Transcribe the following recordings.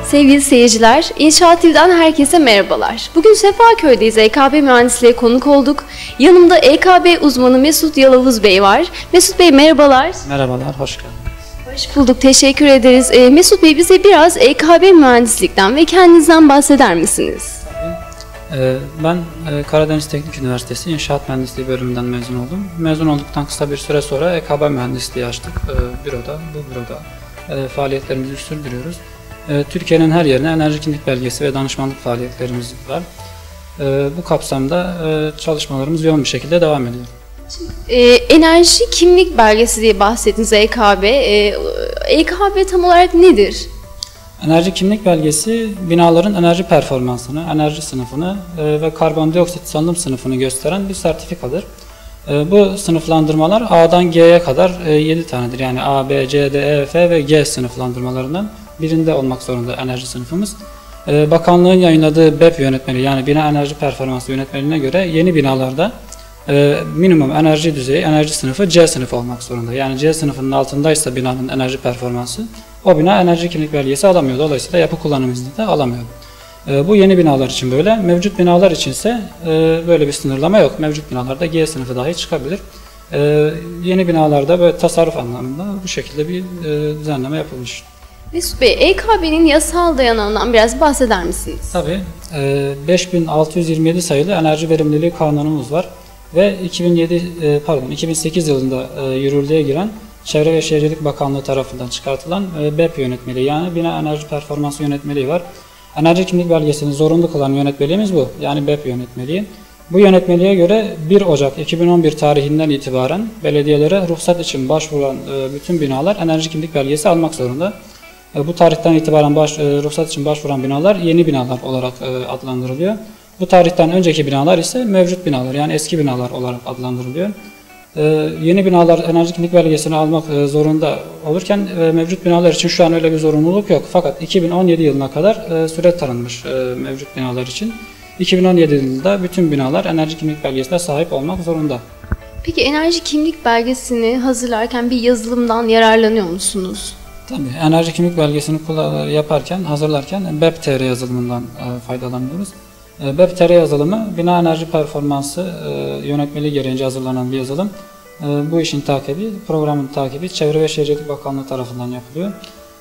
Sevgili seyirciler, İnşaat TV'den herkese merhabalar. Bugün Sefaköy'deyiz, EKB Mühendisliğe konuk olduk. Yanımda EKB uzmanı Mesut Yalavuz Bey var. Mesut Bey merhabalar. Merhabalar, hoş geldiniz. Hoş bulduk, teşekkür ederiz. Mesut Bey bize biraz EKB Mühendislik'ten ve kendinizden bahseder misiniz? Ben Karadeniz Teknik Üniversitesi İnşaat Mühendisliği bölümünden mezun oldum. Mezun olduktan kısa bir süre sonra EKB Mühendisliği açtık. Bu büroda faaliyetlerimizi sürdürüyoruz. Türkiye'nin her yerine enerji kimlik belgesi ve danışmanlık faaliyetlerimiz var. Bu kapsamda çalışmalarımız yoğun bir şekilde devam ediyor. Enerji kimlik belgesi diye bahsettiniz EKB. EKB tam olarak nedir? Enerji kimlik belgesi, binaların enerji performansını, enerji sınıfını ve karbondioksit salınım sınıfını gösteren bir sertifikadır. Bu sınıflandırmalar A'dan G'ye kadar 7 tanedir. Yani A, B, C, D, E, F ve G sınıflandırmalarından birinde olmak zorunda enerji sınıfımız. Bakanlığın yayınladığı BEP yönetmeliği, yani bina enerji performansı yönetmeliğine göre yeni binalarda minimum enerji düzeyi, enerji sınıfı C sınıfı olmak zorunda. Yani C sınıfının altındaysa binanın enerji performansı, o bina enerji kimlik belgesi alamıyor. Dolayısıyla yapı kullanım izni de alamıyor. Bu yeni binalar için böyle. Mevcut binalar içinse böyle bir sınırlama yok. Mevcut binalarda G sınıfı dahi çıkabilir. Yeni binalarda böyle tasarruf anlamında bu şekilde bir düzenleme yapılmış. Mesut Bey, EKB'nin yasal dayanağından biraz bahseder misiniz? Tabii. 5627 sayılı enerji verimliliği kanunumuz var ve 2008 yılında yürürlüğe giren Çevre ve Şehircilik Bakanlığı tarafından çıkartılan BEP yönetmeliği, yani bina enerji performansı yönetmeliği var. Enerji kimlik belgesini zorunlu kılan yönetmeliğimiz bu, yani BEP yönetmeliği. Bu yönetmeliğe göre 1 Ocak 2011 tarihinden itibaren belediyelere ruhsat için başvuran bütün binalar enerji kimlik belgesi almak zorunda. Bu tarihten itibaren ruhsat için başvuran binalar yeni binalar olarak adlandırılıyor. Bu tarihten önceki binalar ise mevcut binalar, yani eski binalar olarak adlandırılıyor. Yeni binalar enerji kimlik belgesini almak zorunda olurken mevcut binalar için şu an öyle bir zorunluluk yok. Fakat 2017 yılına kadar süre tanınmış mevcut binalar için. 2017 yılında bütün binalar enerji kimlik belgesine sahip olmak zorunda. Peki enerji kimlik belgesini hazırlarken bir yazılımdan yararlanıyor musunuz? Tabii, enerji kimlik belgesini hazırlarken BEP-TR yazılımından faydalanıyoruz. BEP-TR yazılımı bina enerji performansı yönetmeliği gereğince hazırlanan bir yazılım. Bu işin takibi, programın takibi Çevre ve Şehircilik Bakanlığı tarafından yapılıyor.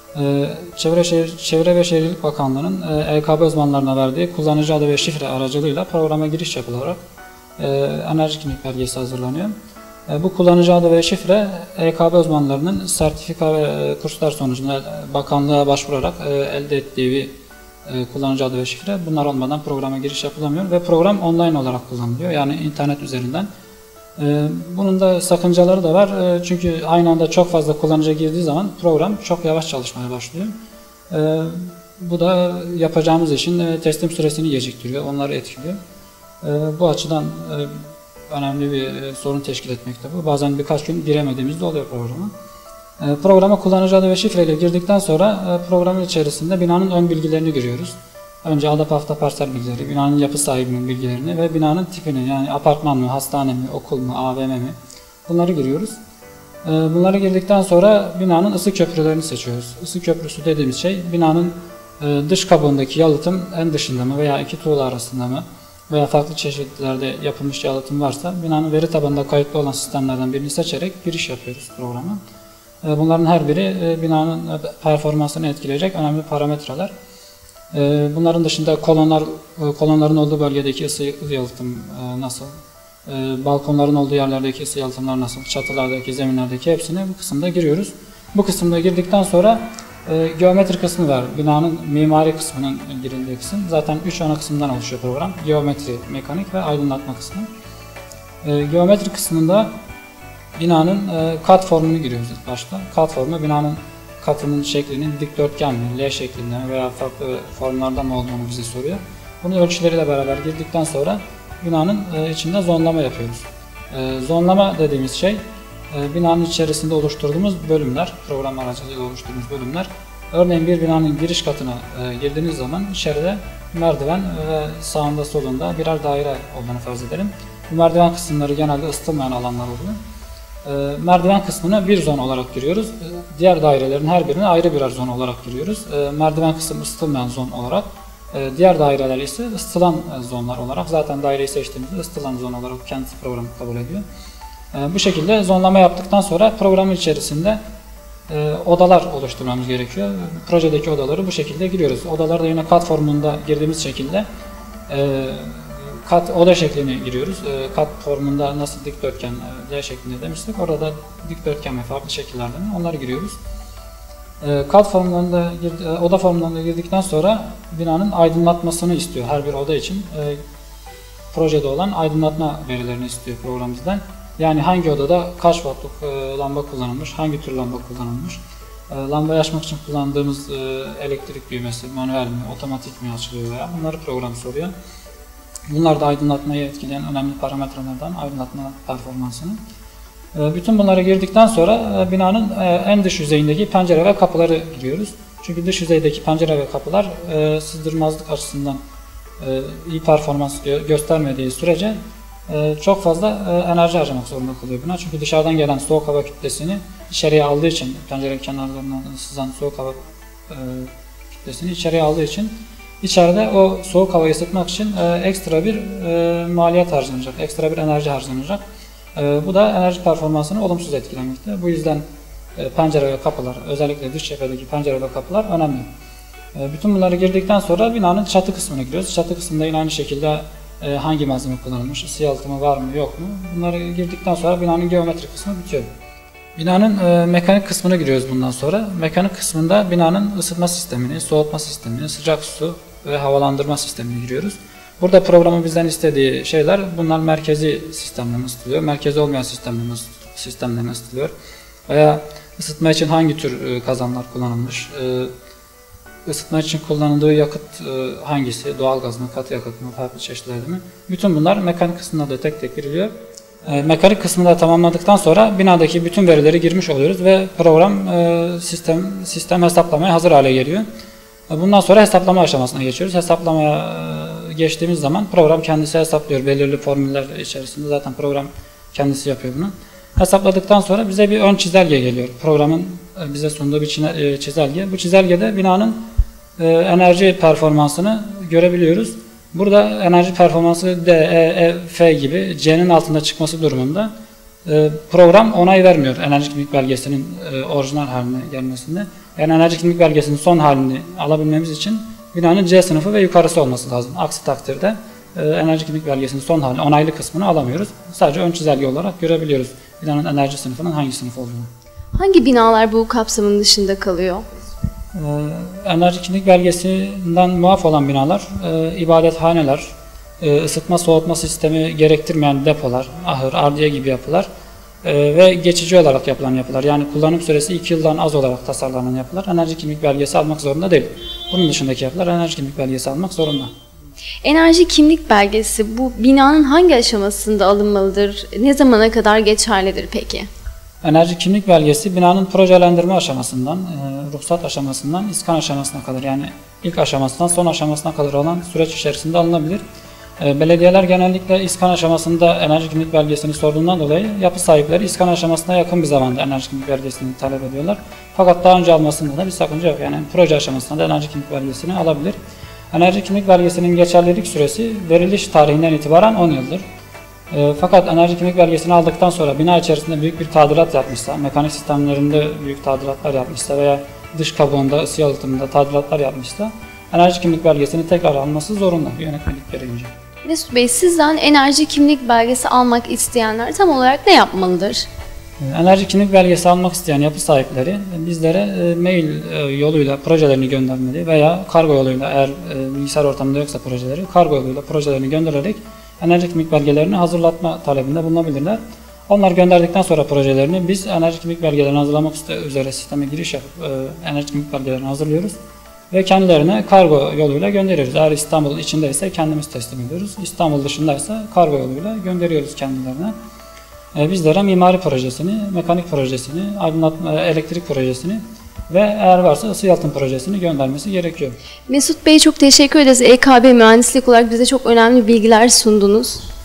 Çevre ve Şehircilik Bakanlığı'nın EKB uzmanlarına verdiği kullanıcı adı ve şifre aracılığıyla programa giriş yapılarak enerji kimlik belgesi hazırlanıyor. Bu kullanıcı adı ve şifre EKB uzmanlarının sertifika ve kurslar sonucunda bakanlığa başvurarak elde ettiği bir kullanıcı adı ve şifre. Bunlar olmadan programa giriş yapılamıyor ve program online olarak kullanılıyor, yani internet üzerinden. Bunun da sakıncaları da var, çünkü aynı anda çok fazla kullanıcı girdiği zaman program çok yavaş çalışmaya başlıyor. Bu da yapacağımız işin teslim süresini geciktiriyor, onları etkiliyor. Bu açıdan önemli bir sorun teşkil etmekte bu. Bazen birkaç gün giremediğimiz de oluyor programa. Programa kullanıcı adı ve şifreyle girdikten sonra programın içerisinde binanın ön bilgilerini giriyoruz. Önce adap hafta parsel bilgileri, binanın yapı sahibinin bilgilerini ve binanın tipini, yani apartman mı, hastane mi, okul mu, AVM mi, bunları giriyoruz. Bunları girdikten sonra binanın ısı köprülerini seçiyoruz. Isı köprüsü dediğimiz şey binanın dış kabuğundaki yalıtım en dışında mı veya iki tuğla arasında mı veya farklı çeşitlerde yapılmış yalıtım varsa binanın veri tabanında kayıtlı olan sistemlerden birini seçerek giriş yapıyoruz programa. Bunların her biri binanın performansını etkileyecek önemli parametreler. Bunların dışında kolonların olduğu bölgedeki ısı yalıtım nasıl, balkonların olduğu yerlerdeki ısı yalıtımlar nasıl, çatılardaki, zeminlerdeki hepsini bu kısımda giriyoruz. Bu kısımda girdikten sonra geometri kısmı var. Binanın mimari kısmının girildiği kısım. Zaten 3 ana kısımdan oluşuyor program. Geometri, mekanik ve aydınlatma kısmı. Geometri kısmında binanın kat formunu giriyoruz ilk başta. Kat formu binanın katının şeklinin dikdörtgen mi, L şeklinde mi veya farklı formlarda mı olduğunu bize soruyor. Bunu ölçüleriyle beraber girdikten sonra binanın içinde zonlama yapıyoruz. Zonlama dediğimiz şey binanın içerisinde oluşturduğumuz bölümler, program aracılığıyla oluşturduğumuz bölümler. Örneğin bir binanın giriş katına girdiğiniz zaman içeride merdiven ve sağında solunda birer daire olduğunu farz edelim. Bu merdiven kısımları genelde ısıtılmayan alanlar oluyor. Merdiven kısmını bir zon olarak giriyoruz. Diğer dairelerin her birine ayrı birer zon olarak giriyoruz. Merdiven kısmı ısıtılmayan zon olarak, diğer daireler ise ısıtılan zonlar olarak. Zaten daireyi seçtiğimizde ısıtılan zon olarak kendisi programı kabul ediyor. Bu şekilde zonlama yaptıktan sonra programın içerisinde odalar oluşturmamız gerekiyor. Projedeki odaları bu şekilde giriyoruz. Odalarda yine kat formunda girdiğimiz şekilde kat oda şeklini giriyoruz. Kat formunda nasıl dikdörtgen D şeklinde demiştik. Orada dikdörtgen ve farklı şekillerde onları giriyoruz. Kat formlarında, oda formlarında girdikten sonra binanın aydınlatmasını istiyor. Her bir oda için projede olan aydınlatma verilerini istiyor program bizden. Yani hangi odada kaç wattlık lamba kullanılmış, hangi tür lamba kullanılmış, lambayı açmak için kullandığımız elektrik düğmesi manuel mi, otomatik mi açılıyor veya bunları program soruyor. Bunlar da aydınlatmayı etkileyen önemli parametrelerden aydınlatma performansını. Bütün bunlara girdikten sonra binanın en dış yüzeyindeki pencere ve kapıları giriyoruz. Çünkü dış yüzeydeki pencere ve kapılar sızdırmazlık açısından iyi performans göstermediği sürece çok fazla enerji harcamak zorunda kalıyor bina. Çünkü dışarıdan gelen soğuk hava kütlesini içeriye aldığı için, pencere kenarlarından sızan soğuk hava kütlesini içeriye aldığı için içeride o soğuk havayı ısıtmak için ekstra bir maliyet harcanacak, ekstra bir enerji harcanacak. Bu da enerji performansını olumsuz etkilemekte. Bu yüzden pencere ve kapılar, özellikle dış cephedeki pencere ve kapılar önemli. Bütün bunları girdikten sonra binanın çatı kısmına giriyoruz. Çatı kısmında yine aynı şekilde hangi malzeme kullanılmış, ısı yalıtımı var mı yok mu? Bunları girdikten sonra binanın geometrik kısmı bitiyor. Binanın mekanik kısmına giriyoruz bundan sonra. Mekanik kısmında binanın ısıtma sistemini, soğutma sistemini, sıcak su ve havalandırma sistemini giriyoruz. Burada programın bizden istediği şeyler, bunlar merkezi sistemden ısıtılıyor, merkezi olmayan sistemden ısıtılıyor. Veya ısıtma için hangi tür kazanlar kullanılmış, ısıtma için kullanıldığı yakıt hangisi, doğalgaz mı, katı yakıt mı, farklı çeşitleri mi? Bütün bunlar mekanik kısmına da tek tek giriliyor. Mekanik kısmını da tamamladıktan sonra binadaki bütün verileri girmiş oluyoruz ve program sistem hesaplamaya hazır hale geliyor. Bundan sonra hesaplama aşamasına geçiyoruz. Hesaplamaya geçtiğimiz zaman program kendisi hesaplıyor. Belirli formüller içerisinde zaten program kendisi yapıyor bunu. Hesapladıktan sonra bize bir ön çizelge geliyor. Programın bize sunduğu bir çizelge. Bu çizelgede binanın enerji performansını görebiliyoruz. Burada enerji performansı D, E, F gibi C'nin altında çıkması durumunda program onay vermiyor enerji kimlik belgesinin orijinal haline gelmesinde. Yani enerji kimlik belgesinin son halini alabilmemiz için binanın C sınıfı ve yukarısı olması lazım. Aksi takdirde enerji kimlik belgesinin son halini, onaylı kısmını alamıyoruz. Sadece ön çizelge olarak görebiliyoruz binanın enerji sınıfının hangi sınıf olduğunu. Hangi binalar bu kapsamın dışında kalıyor? Enerji kimlik belgesinden muaf olan binalar, ibadethaneler, ısıtma soğutma sistemi gerektirmeyen depolar, ahır, ardiye gibi yapılar ve geçici olarak yapılan yapılar. Yani kullanım süresi 2 yıldan az olarak tasarlanan yapılar enerji kimlik belgesi almak zorunda değil. Bunun dışındaki yapılar enerji kimlik belgesi almak zorunda. Enerji kimlik belgesi bu binanın hangi aşamasında alınmalıdır? Ne zamana kadar geçerlidir peki? Enerji kimlik belgesi binanın projelendirme aşamasından, ruhsat aşamasından iskan aşamasına kadar, yani ilk aşamasından son aşamasına kadar olan süreç içerisinde alınabilir. Belediyeler genellikle iskan aşamasında enerji kimlik belgesini sorduğundan dolayı yapı sahipleri iskan aşamasına yakın bir zamanda enerji kimlik belgesini talep ediyorlar. Fakat daha önce almasında da bir sakınca yok. Yani proje aşamasında da enerji kimlik belgesini alabilir. Enerji kimlik belgesinin geçerlilik süresi veriliş tarihinden itibaren 10 yıldır. Fakat enerji kimlik belgesini aldıktan sonra bina içerisinde büyük bir tadilat yapmışsa, mekanik sistemlerinde büyük tadilatlar yapmışsa veya dış kabuğunda, ısı yalıtımında tadilatlar yapmışsa enerji kimlik belgesini tekrar alması zorunda yönetmelik gereğince. Mesut Bey, sizden enerji kimlik belgesi almak isteyenler tam olarak ne yapmalıdır? Enerji kimlik belgesi almak isteyen yapı sahipleri bizlere mail yoluyla projelerini göndermeli veya kargo yoluyla, eğer bilgisayar ortamında yoksa projeleri, kargo yoluyla projelerini göndererek enerji kimlik belgelerini hazırlatma talebinde bulunabilirler. Onlar gönderdikten sonra projelerini biz enerji kimlik belgelerini hazırlamak üzere sisteme giriş yapıp enerji kimlik belgelerini hazırlıyoruz ve kendilerine kargo yoluyla gönderiyoruz. Eğer İstanbul içindeyse kendimiz teslim ediyoruz. İstanbul dışındaysa kargo yoluyla gönderiyoruz kendilerine. Bizlere mimari projesini, mekanik projesini, aydınlatma, elektrik projesini ve eğer varsa ısı yalıtım projesini göndermesi gerekiyor. Mesut Bey, çok teşekkür ederiz. EKB mühendislik olarak bize çok önemli bilgiler sundunuz.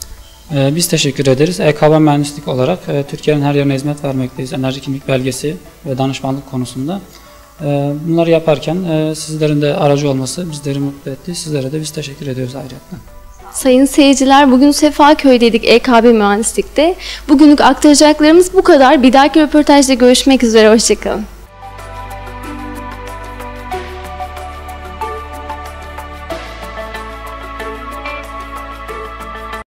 Biz teşekkür ederiz. EKB Mühendislik olarak Türkiye'nin her yerine hizmet vermekteyiz. Enerji kimlik belgesi ve danışmanlık konusunda. Bunları yaparken sizlerin de aracı olması bizleri mutlu etti. Sizlere de biz teşekkür ediyoruz ayrıca. Sayın seyirciler, bugün Sefaköy'deydik EKB Mühendislik'te. Bugünlük aktaracaklarımız bu kadar. Bir dahaki röportajda görüşmek üzere. Hoşçakalın.